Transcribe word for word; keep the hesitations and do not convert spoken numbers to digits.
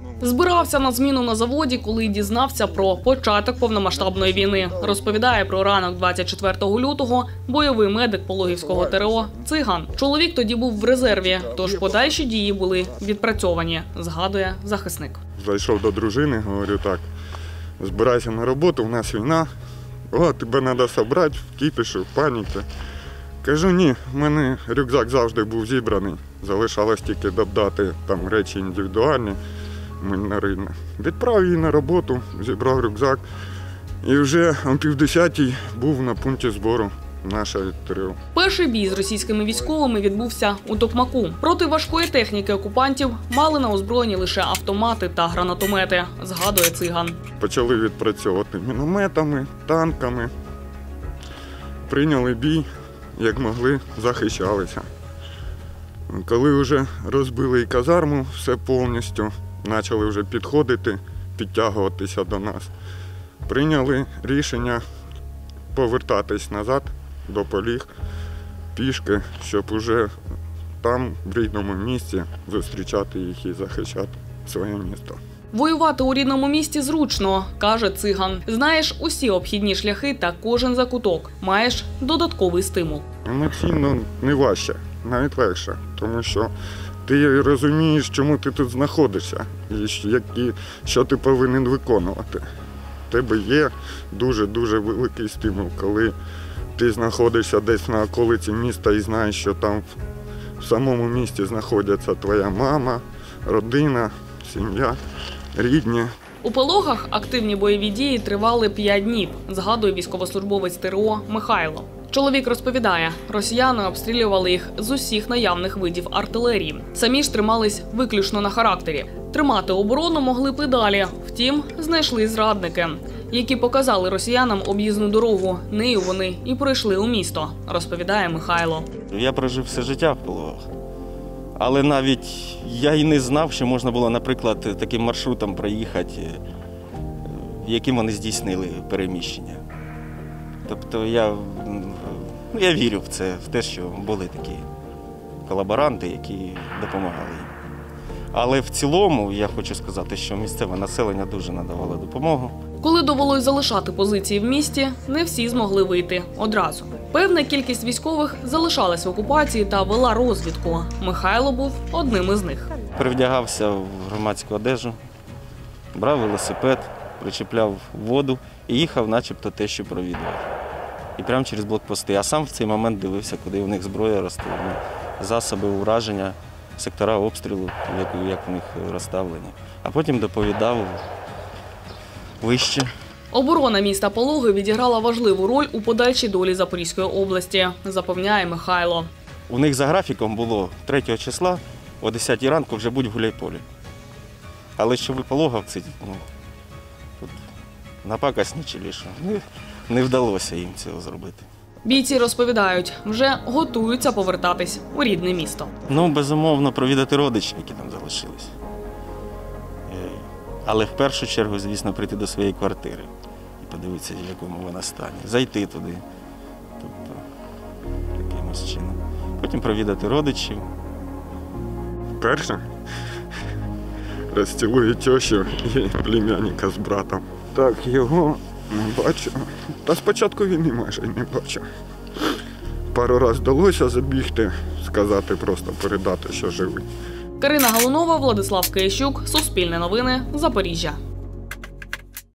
Збирався на зміну на заводі, коли дізнався про початок повномасштабної війни. Розповідає про ранок двадцять четвертого лютого бойовий медик Пологівського ТРО Циган. Чоловік тоді був в резерві, тож подальші дії були відпрацьовані, згадує захисник. Зайшов до дружини, говорю так, збирайся на роботу, у нас війна, о, тебе треба зібрати в кіпішу, в паніці. Кажу, ні, в мене рюкзак завжди був зібраний, залишалось тільки додати там речі індивідуальні. Мінаридне. Відправив її на роботу, зібрав рюкзак і вже о півдесятій був на пункті збору нашої ТРО. Перший бій з російськими військовими відбувся у Токмаку. Проти важкої техніки окупантів мали на озброєнні лише автомати та гранатомети, згадує Циган. Почали відпрацьовувати мінометами, танками. Прийняли бій, як могли, захищалися. Коли вже розбили і казарму все повністю, почали вже підходити, підтягуватися до нас. Прийняли рішення повертатись назад до Поліг пішки, щоб уже там, в рідному місті, зустрічати їх і захищати своє місто. Воювати у рідному місті зручно, каже Циган. Знаєш усі обхідні шляхи та кожен закуток. Маєш додатковий стимул. Емоційно не важче, навіть легше, тому що ти розумієш, чому ти тут знаходишся і що ти повинен виконувати. У тебе є дуже-дуже великий стимул, коли ти знаходишся десь на околиці міста і знаєш, що там в самому місті знаходяться твоя мама, родина, сім'я, рідні. У Пологах активні бойові дії тривали п'ять днів, згадує військовослужбовець ТРО Михайло. Чоловік розповідає, росіяни обстрілювали їх з усіх наявних видів артилерії. Самі ж тримались виключно на характері. Тримати оборону могли б і далі, втім, знайшли зрадники, які показали росіянам об'їзну дорогу. Нею вони і пройшли у місто, розповідає Михайло. Я прожив все життя в Пологах, але навіть я й не знав, що можна було, наприклад, таким маршрутом проїхати, яким вони здійснили переміщення. Тобто я, ну, я вірю в це, в те, що були такі колаборанти, які допомагали їм. Але в цілому я хочу сказати, що місцеве населення дуже надавало допомогу. Коли довелось залишати позиції в місті, не всі змогли вийти одразу. Певна кількість військових залишалась в окупації та вела розвідку. Михайло був одним із них. Перевдягався в громадську одежу, брав велосипед, причіпляв воду і їхав начебто те, що провідував. І прямо через блокпости. А сам в цей момент дивився, куди у них зброя росте, засоби ураження, сектора обстрілу, як, як у них розставлені. А потім доповідав вище. Оборона міста Пологи відіграла важливу роль у подальшій долі Запорізької області, запевняє Михайло. У них за графіком було третього числа о десятій ранку вже будь в Гуляйполі. Але щоб Пологовці, ну, тут напакасничали, що не, не вдалося їм цього зробити. Бійці розповідають, вже готуються повертатись у рідне місто. Ну, безумовно, провідати родичів, які там залишились. Але в першу чергу, звісно, прийти до своєї квартири і подивитися, в якому вона стані. Зайти туди, тобто, якимось чином. Потім провідати родичів. Перше розцілую тещу і племянника з братом. Так, його не бачу. Та спочатку війни майже не бачу. Пару разів вдалося забігти, сказати, просто передати, що живий. Карина Галунова, Владислав Киящук, Суспільне новини, Запоріжжя.